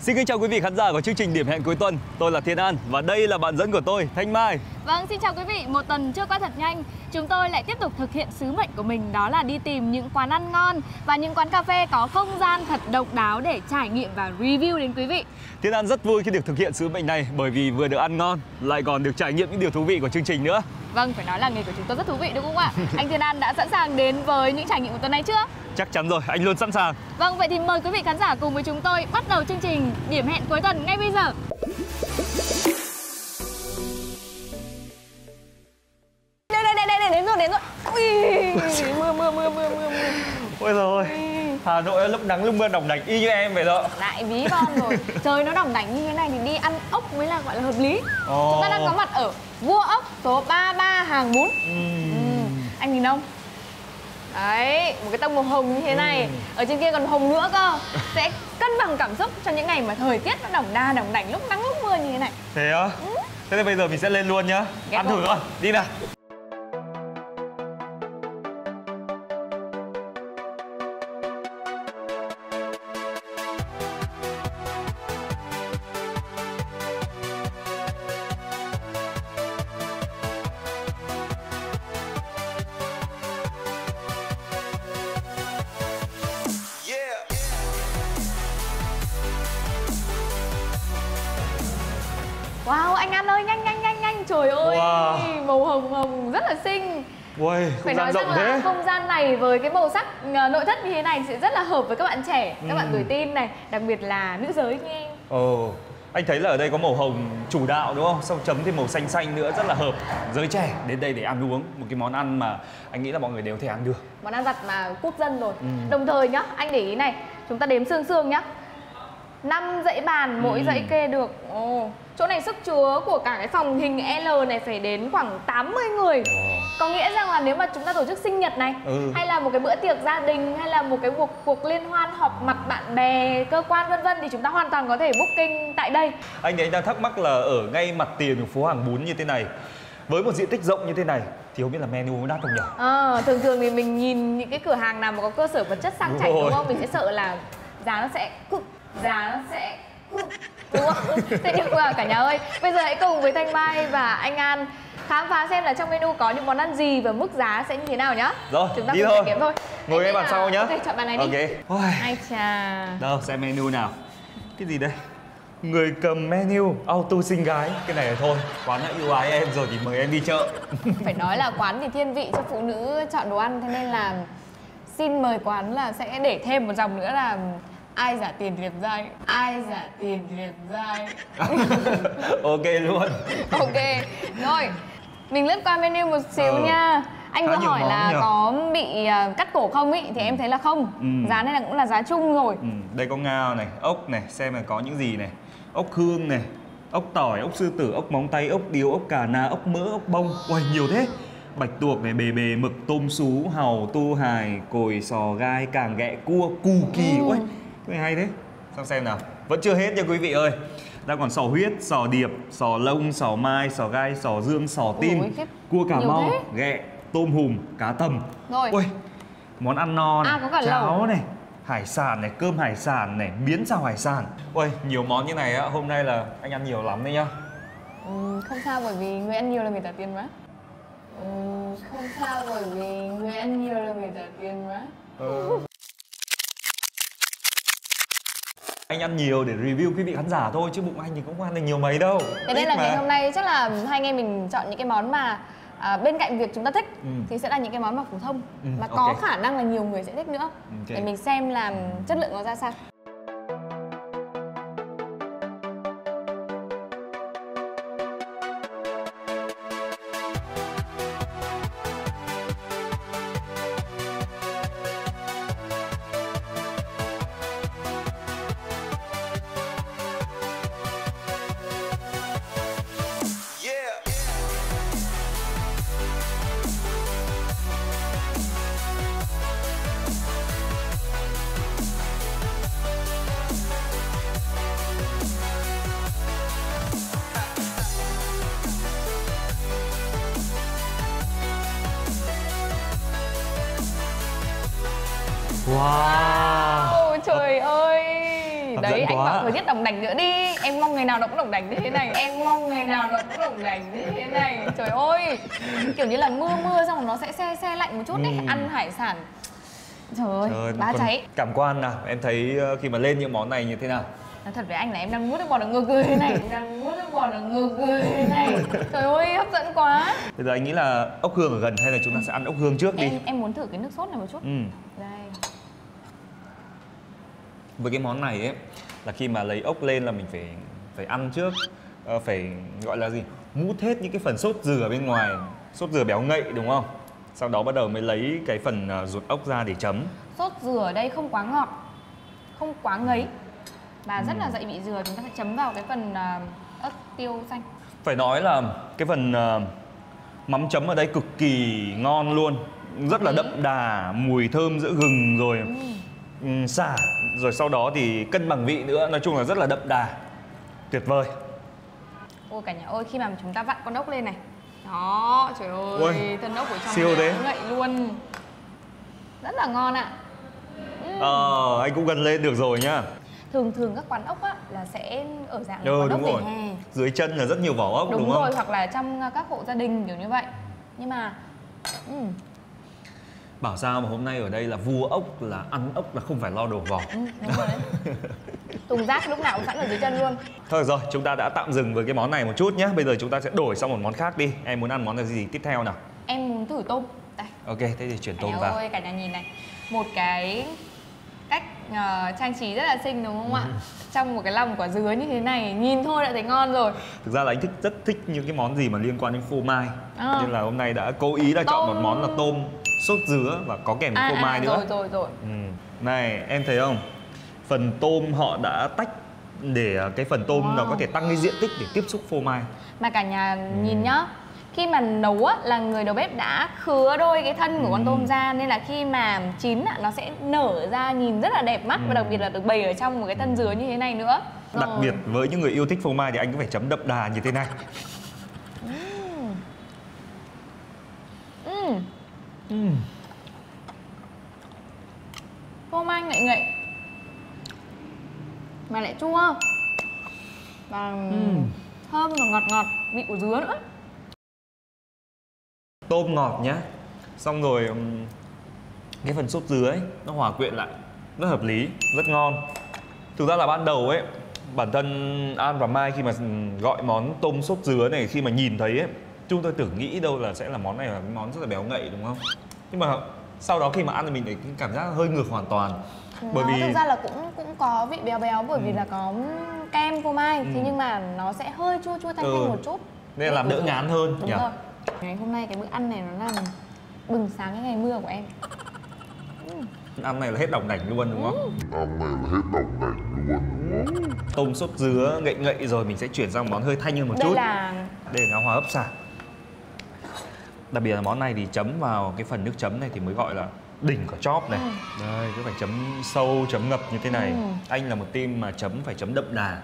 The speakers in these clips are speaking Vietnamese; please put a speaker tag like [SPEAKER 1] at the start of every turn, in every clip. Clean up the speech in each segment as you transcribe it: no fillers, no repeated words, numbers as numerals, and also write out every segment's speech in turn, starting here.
[SPEAKER 1] Xin kính chào quý vị khán giả của chương trình Điểm hẹn cuối tuần. Tôi là Thiên An và đây là bạn dẫn của tôi, Thanh Mai.
[SPEAKER 2] Vâng, xin chào quý vị. Một tuần trôi qua thật nhanh. Chúng tôi lại tiếp tục thực hiện sứ mệnh của mình, đó là đi tìm những quán ăn ngon và những quán cà phê có không gian thật độc đáo để trải nghiệm và review đến quý vị.
[SPEAKER 1] Thiên An rất vui khi được thực hiện sứ mệnh này bởi vì vừa được ăn ngon, lại còn được trải nghiệm những điều thú vị của chương trình nữa.
[SPEAKER 2] Vâng, phải nói là nghề của chúng tôi rất thú vị đúng không ạ? Anh Thiên An đã sẵn sàng đến với những trải nghiệm của tuần này chưa?
[SPEAKER 1] Chắc chắn rồi, anh luôn sẵn sàng.
[SPEAKER 2] Vâng, vậy thì mời quý vị khán giả cùng với chúng tôi bắt đầu chương trình Điểm hẹn cuối tuần ngay bây giờ. Đây, đến rồi. Ui, mưa.
[SPEAKER 1] Ôi rồi, Hà Nội lúc nắng lúc mưa đồng đành y như em vậy đó.
[SPEAKER 2] Lại ví con rồi. Trời nó đồng đảnh như thế này thì đi ăn ốc mới là gọi là hợp lý. Chúng ta đang có mặt ở Vua Ốc số 33 hàng bún. Anh nhìn không? Đấy, một cái tông màu hồng như thế này. Ở trên kia còn hồng nữa cơ. Sẽ cân bằng cảm xúc cho những ngày mà thời tiết nó đồng đảnh lúc nắng lúc mưa như thế này.
[SPEAKER 1] Thế á? Thế thì bây giờ mình sẽ lên luôn nhá. Ăn thử thôi, đi nào.
[SPEAKER 2] Wow, anh An ơi, nhanh. Trời ơi, wow. Màu hồng rất là xinh.
[SPEAKER 1] Ui,
[SPEAKER 2] phải nói rằng là không gian này với cái màu sắc nội thất như thế này sẽ rất là hợp với các bạn trẻ, các bạn tuổi teen này, đặc biệt là nữ giới như em.
[SPEAKER 1] Anh thấy là ở đây có màu hồng chủ đạo đúng không? Xong chấm thêm màu xanh nữa rất là hợp. Giới trẻ đến đây để ăn uống một cái món ăn mà anh nghĩ là mọi người đều có thể ăn được.
[SPEAKER 2] Món ăn vặt mà quốc dân rồi. Đồng thời nhá, anh để ý này, chúng ta đếm xương nhá. 5 dãy bàn, mỗi dãy kê được. Chỗ này sức chứa của cả cái phòng hình L này phải đến khoảng 80 người. Có nghĩa rằng là nếu mà chúng ta tổ chức sinh nhật này, hay là một cái bữa tiệc gia đình, hay là một cái cuộc liên hoan họp mặt bạn bè, cơ quan vân vân thì chúng ta hoàn toàn có thể booking tại đây.
[SPEAKER 1] Anh đang thắc mắc là ở ngay mặt tiền của phố hàng bún như thế này, với một diện tích rộng như thế này thì không biết là menu có đắt không nhỉ?
[SPEAKER 2] Thường thì mình nhìn những cái cửa hàng nào mà có cơ sở vật chất sang chảnh đúng không? Mình sẽ sợ là giá nó sẽ đúng không? Thế nhưng mà cả nhà ơi, bây giờ hãy cùng với Thanh Mai và anh An khám phá xem là trong menu có những món ăn gì và mức giá sẽ như thế nào nhá.
[SPEAKER 1] Rồi,
[SPEAKER 2] chúng ta
[SPEAKER 1] đi
[SPEAKER 2] cùng
[SPEAKER 1] thôi.
[SPEAKER 2] trải nghiệm thôi.
[SPEAKER 1] Ngồi ngay bàn sau nhá.
[SPEAKER 2] Ok, chọn bàn này đi.
[SPEAKER 1] Ok.
[SPEAKER 2] Ai chà.
[SPEAKER 1] Đâu, xem menu nào. Cái gì đây? Người cầm menu auto xinh gái. Cái này là thôi, quán đã yêu ái em rồi thì mời em đi chợ.
[SPEAKER 2] Phải nói là quán thì thiên vị cho phụ nữ chọn đồ ăn, thế nên là xin mời quán là sẽ để thêm một dòng nữa là ai trả tiền liệp giai.
[SPEAKER 1] Ok luôn.
[SPEAKER 2] Ok. Rồi, mình lướt qua menu một xíu nha. Anh vừa hỏi là có bị cắt cổ không ý, thì em thấy là không. Giá này cũng là giá chung rồi.
[SPEAKER 1] Đây có ngao này, ốc này, xem là có những gì này. Ốc hương này, ốc tỏi, ốc sư tử, ốc móng tay, ốc điếu, ốc cà na, ốc mỡ, ốc bông. Ui, nhiều thế. Bạch tuộc này, bề mực, tôm sú, hàu, tu hài, cồi, sò, gai, càng ghẹ, cua, cù kỳ. Ui, cái này hay thế. Sang xem nào. Vẫn chưa hết nha quý vị ơi. Đang còn sò huyết, sò điệp, sò lông, sò mai, sò gai, sò dương, sò tim, cua Cà Mau, ghẹ, tôm hùm, cá tầm.
[SPEAKER 2] Rồi.
[SPEAKER 1] Ui, món ăn no này,
[SPEAKER 2] có cả
[SPEAKER 1] cháo
[SPEAKER 2] lẩu
[SPEAKER 1] này, hải sản này, cơm hải sản này, miến xào hải sản. Ui, nhiều món như này á, hôm nay là anh ăn nhiều lắm đấy nhá.
[SPEAKER 2] Không sao, bởi vì người ăn nhiều là người trả tiền mà. Không sao, bởi vì người ăn nhiều là người trả tiền mà.
[SPEAKER 1] Anh ăn nhiều để review quý vị khán giả thôi, chứ bụng anh thì cũng không ăn được nhiều mấy đâu.
[SPEAKER 2] Thế nên là ngày hôm nay chắc là hai anh em mình chọn những cái món mà bên cạnh việc chúng ta thích thì sẽ là những cái món mà phổ thông mà có khả năng là nhiều người sẽ thích nữa. Để mình xem là chất lượng nó ra sao. Wow, trời ơi,
[SPEAKER 1] dẫn
[SPEAKER 2] đấy, anh
[SPEAKER 1] quá.
[SPEAKER 2] bảo thời tiết đồng đành nữa đi. Em mong ngày nào nó cũng đồng đành như thế này. Em mong ngày nào nó cũng đồng đành như thế này. Trời ơi, kiểu như là mưa xong rồi nó sẽ se lạnh một chút đấy. Ăn hải sản trời ơi, bá cháy.
[SPEAKER 1] Cảm quan nào, em thấy khi mà lên những món này như thế nào?
[SPEAKER 2] Nói thật với anh là em đang nuốt nước bọt ở ngược người thế này. Em đang nuốt nước bọt ở ngược người thế này. Trời ơi, hấp dẫn quá.
[SPEAKER 1] Bây giờ anh nghĩ là ốc hương ở gần hay là chúng ta sẽ ăn ốc hương trước đi?
[SPEAKER 2] Em muốn thử cái nước sốt này một chút. Đây.
[SPEAKER 1] Với cái món này ấy là khi mà lấy ốc lên là mình phải ăn trước, phải gọi là gì? Mút hết những cái phần sốt dừa bên ngoài, sốt dừa béo ngậy đúng không? Sau đó bắt đầu mới lấy cái phần ruột ốc ra để chấm.
[SPEAKER 2] Sốt dừa ở đây không quá ngọt, không quá ngấy và rất là dậy vị dừa. Chúng ta sẽ chấm vào cái phần ớt tiêu xanh.
[SPEAKER 1] Phải nói là cái phần mắm chấm ở đây cực kỳ ngon luôn, rất là đậm đà, mùi thơm giữa gừng rồi sả, rồi sau đó thì cân bằng vị nữa, nói chung là rất là đậm đà, tuyệt vời.
[SPEAKER 2] Ôi cả nhà ơi, khi mà chúng ta vặn con ốc lên này, đó, trời ơi,
[SPEAKER 1] ôi,
[SPEAKER 2] thân ốc ở trong
[SPEAKER 1] siêu thế,
[SPEAKER 2] ngậy luôn, rất là ngon ạ.
[SPEAKER 1] Anh cũng gần lên được rồi nhá.
[SPEAKER 2] Thường các quán ốc á là sẽ ở dạng
[SPEAKER 1] quán
[SPEAKER 2] ốc
[SPEAKER 1] vỉa
[SPEAKER 2] hè,
[SPEAKER 1] dưới chân là rất nhiều vỏ ốc đúng
[SPEAKER 2] rồi,
[SPEAKER 1] không?
[SPEAKER 2] hoặc là trong các hộ gia đình kiểu như vậy. Nhưng mà
[SPEAKER 1] bảo sao mà hôm nay ở đây là vua ốc, là ăn ốc là không phải lo đổ vỏ.
[SPEAKER 2] Đúng rồi đấy. Thùng rác lúc nào cũng sẵn ở dưới chân luôn.
[SPEAKER 1] Thôi rồi, chúng ta đã tạm dừng với cái món này một chút nhé. Bây giờ chúng ta sẽ đổi sang một món khác đi. Em muốn ăn món gì tiếp theo nào?
[SPEAKER 2] Em muốn thử tôm. Đây.
[SPEAKER 1] Ok, thế thì chuyển tôm vào.
[SPEAKER 2] Ôi, cả nhà nhìn này, một cái cách trang trí rất là xinh đúng không ạ? Trong một cái lòng quả dứa như thế này, nhìn thôi đã thấy ngon rồi.
[SPEAKER 1] Thực ra là anh rất thích những cái món gì mà liên quan đến phô mai, nên là hôm nay đã cố ý là chọn một món là tôm sốt dứa và có kèm phô mai nữa.
[SPEAKER 2] Rồi.
[SPEAKER 1] Này, em thấy không? Phần tôm họ đã tách để cái phần tôm nó có thể tăng cái diện tích để tiếp xúc phô mai.
[SPEAKER 2] Mà cả nhà nhìn nhá, khi mà nấu á, là người đầu bếp đã khứa đôi cái thân của con tôm ra, nên là khi mà chín á, nó sẽ nở ra nhìn rất là đẹp mắt, và đặc biệt là được bày ở trong một cái thân dứa như thế này nữa.
[SPEAKER 1] Đặc biệt với những người yêu thích phô mai thì anh cũng phải chấm đậm đà như thế này.
[SPEAKER 2] Phô mai ngậy mà lại chua và thơm và ngọt vị của dứa nữa.
[SPEAKER 1] Tôm ngọt nhá, xong rồi cái phần sốt dứa ấy nó hòa quyện lại rất hợp lý, rất ngon. Thực ra là ban đầu ấy, bản thân An và Mai khi mà gọi món tôm sốt dứa này, khi mà nhìn thấy ấy, chúng tôi tưởng nghĩ đâu là sẽ là món này là cái món rất là béo ngậy đúng không? Nhưng mà sau đó khi mà ăn thì mình thấy cái cảm giác hơi ngược hoàn toàn. Bởi vì
[SPEAKER 2] thực ra là cũng có vị béo bởi vì là có kem phô mai, thế nhưng mà nó sẽ hơi chua thanh thanh một chút,
[SPEAKER 1] nên là làm đỡ ngán hơn.
[SPEAKER 2] Đúng rồi. Ngày hôm nay cái bữa ăn này nó làm bừng sáng cái ngày mưa của em.
[SPEAKER 1] Ăn này là hết đồng đảnh luôn đúng không? Tôm sốt dứa ngậy rồi, mình sẽ chuyển sang món hơi thanh hơn một chút. Đây là ngao hoa hấp xả. Đặc biệt là món này thì chấm vào cái phần nước chấm này thì mới gọi là đỉnh của chóp này. Đây, cứ phải chấm sâu, chấm ngập như thế này. Anh là một team mà chấm phải chấm đậm đà.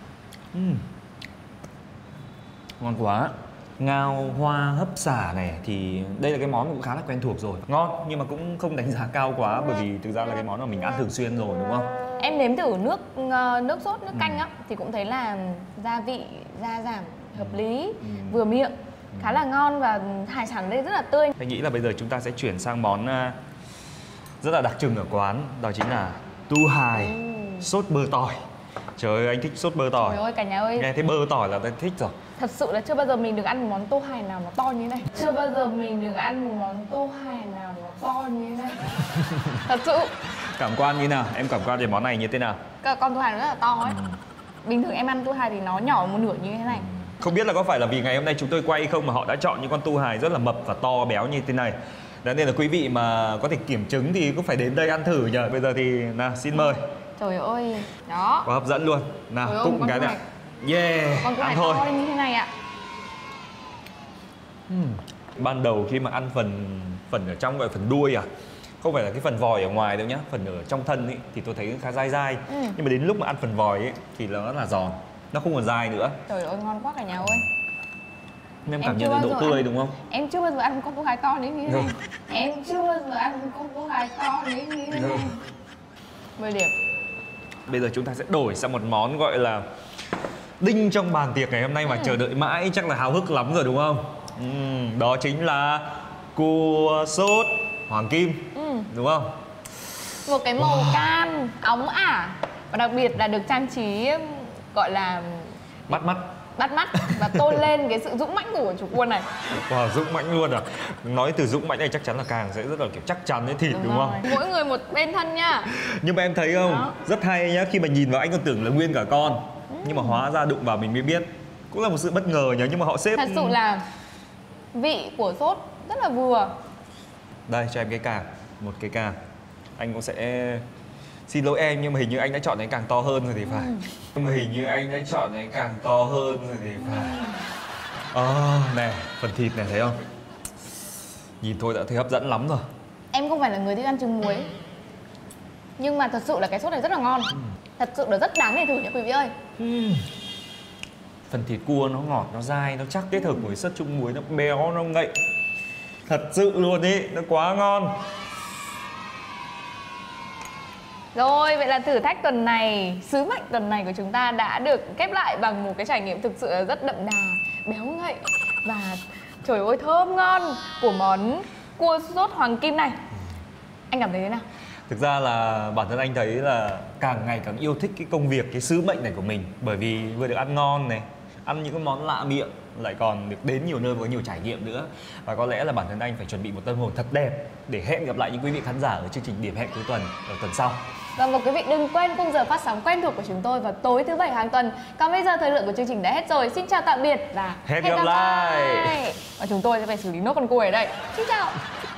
[SPEAKER 1] Ngon quá. Ngao hoa hấp xả này thì đây là cái món cũng khá là quen thuộc rồi. Ngon nhưng mà cũng không đánh giá cao quá, bởi vì thực ra là cái món mà mình ăn thường xuyên rồi đúng không?
[SPEAKER 2] Em nếm thử nước sốt, nước canh á thì cũng thấy là gia vị gia giảm hợp lý, vừa miệng, khá là ngon và hải sản đây rất là tươi.
[SPEAKER 1] Anh nghĩ là bây giờ chúng ta sẽ chuyển sang món rất là đặc trưng ở quán, đó chính là tu hài sốt bơ tỏi. Trời ơi, anh thích sốt bơ tỏi.
[SPEAKER 2] Trời ơi, cả nhà ơi,
[SPEAKER 1] nghe thấy bơ tỏi là anh thích rồi.
[SPEAKER 2] Thật sự là chưa bao giờ mình được ăn một món tô hài nào nó to như thế này. Chưa bao giờ mình được ăn một món tô hài nào nó to như thế này. Thật sự.
[SPEAKER 1] Cảm quan như nào? Em cảm quan về món này như thế nào?
[SPEAKER 2] Con tô hài nó rất là to ấy. Bình thường em ăn tô hài thì nó nhỏ một nửa như thế này.
[SPEAKER 1] Không biết là có phải là vì ngày hôm nay chúng tôi quay không mà họ đã chọn những con tu hài rất là mập và to béo như thế này. Đó nên là quý vị mà có thể kiểm chứng thì cũng phải đến đây ăn thử nhờ. Bây giờ thì nào, xin mời.
[SPEAKER 2] Trời ơi, đó.
[SPEAKER 1] Quá hấp dẫn luôn. Nào, cụng cái này. Yeah,
[SPEAKER 2] con tu hài
[SPEAKER 1] ăn thôi.
[SPEAKER 2] To như thế này ạ.
[SPEAKER 1] Ban đầu khi mà ăn phần ở trong gọi phần đuôi không phải là cái phần vòi ở ngoài đâu nhá, phần ở trong thân ý, thì tôi thấy khá dai dai. Nhưng mà đến lúc mà ăn phần vòi ấy, thì nó là giòn, nó không còn dai nữa.
[SPEAKER 2] Trời ơi, ngon quá cả nhà ơi.
[SPEAKER 1] Em cảm nhận được độ tươi đúng không?
[SPEAKER 2] Em chưa bao giờ ăn một con tu hài to đến như thế này. Em chưa bao giờ ăn một con tu hài to đến như thế này. 10 điểm.
[SPEAKER 1] Bây giờ chúng ta sẽ đổi sang một món gọi là đinh trong bàn tiệc ngày hôm nay mà chờ đợi mãi, chắc là háo hức lắm rồi đúng không? Đó chính là cua sốt hoàng kim, đúng không?
[SPEAKER 2] Một cái màu cam óng ả và đặc biệt là được trang trí gọi là
[SPEAKER 1] Bắt mắt.
[SPEAKER 2] bắt mắt và tôn lên cái sự dũng mãnh của chú cua này.
[SPEAKER 1] Wow, dũng mãnh luôn à. Nói từ dũng mãnh này chắc chắn là càng sẽ rất là kiểu chắc chắn với thịt đúng không?
[SPEAKER 2] Mỗi người một bên thân nha.
[SPEAKER 1] Nhưng mà em thấy không,
[SPEAKER 2] Đó.
[SPEAKER 1] rất hay nhá, khi mà nhìn vào anh còn tưởng là nguyên cả con, nhưng mà hóa ra đụng vào mình mới biết. Cũng là một sự bất ngờ nhá, nhưng mà họ xếp.
[SPEAKER 2] Thật sự là vị của sốt rất là vừa.
[SPEAKER 1] Đây cho em cái càng, một cái càng. Anh cũng sẽ xin lỗi em nhưng mà hình như anh đã chọn cái càng to hơn rồi thì phải. Nhưng mà hình như anh đã chọn cái càng to hơn rồi thì phải. Này, phần thịt này thấy không? Nhìn thôi đã thấy hấp dẫn lắm rồi.
[SPEAKER 2] Em không phải là người thích ăn trứng muối, nhưng mà thật sự là cái sốt này rất là ngon. Thật sự là rất đáng để thử nha quý vị ơi.
[SPEAKER 1] Phần thịt cua nó ngọt, nó dai, nó chắc, kết hợp với sốt trứng muối, nó béo, nó ngậy. Thật sự luôn ý, nó quá ngon.
[SPEAKER 2] Rồi, vậy là thử thách tuần này, sứ mệnh tuần này của chúng ta đã được khép lại bằng một cái trải nghiệm thực sự là rất đậm đà, béo ngậy và trời ơi thơm ngon của món cua sốt hoàng kim này. Anh cảm thấy thế nào?
[SPEAKER 1] Thực ra là bản thân anh thấy là càng ngày càng yêu thích cái công việc, cái sứ mệnh này của mình. Bởi vì vừa được ăn ngon này, ăn những cái món lạ miệng, lại còn được đến nhiều nơi với nhiều trải nghiệm nữa. Và có lẽ là bản thân anh phải chuẩn bị một tâm hồn thật đẹp để hẹn gặp lại những quý vị khán giả ở chương trình Điểm hẹn cuối tuần ở tuần sau.
[SPEAKER 2] Và quý vị đừng quên khung giờ phát sóng quen thuộc của chúng tôi vào tối thứ Bảy hàng tuần. Còn bây giờ thời lượng của chương trình đã hết rồi. Xin chào tạm biệt và
[SPEAKER 1] Hẹn gặp lại.
[SPEAKER 2] Và chúng tôi sẽ phải xử lý nốt con cua ở đây. Xin chào.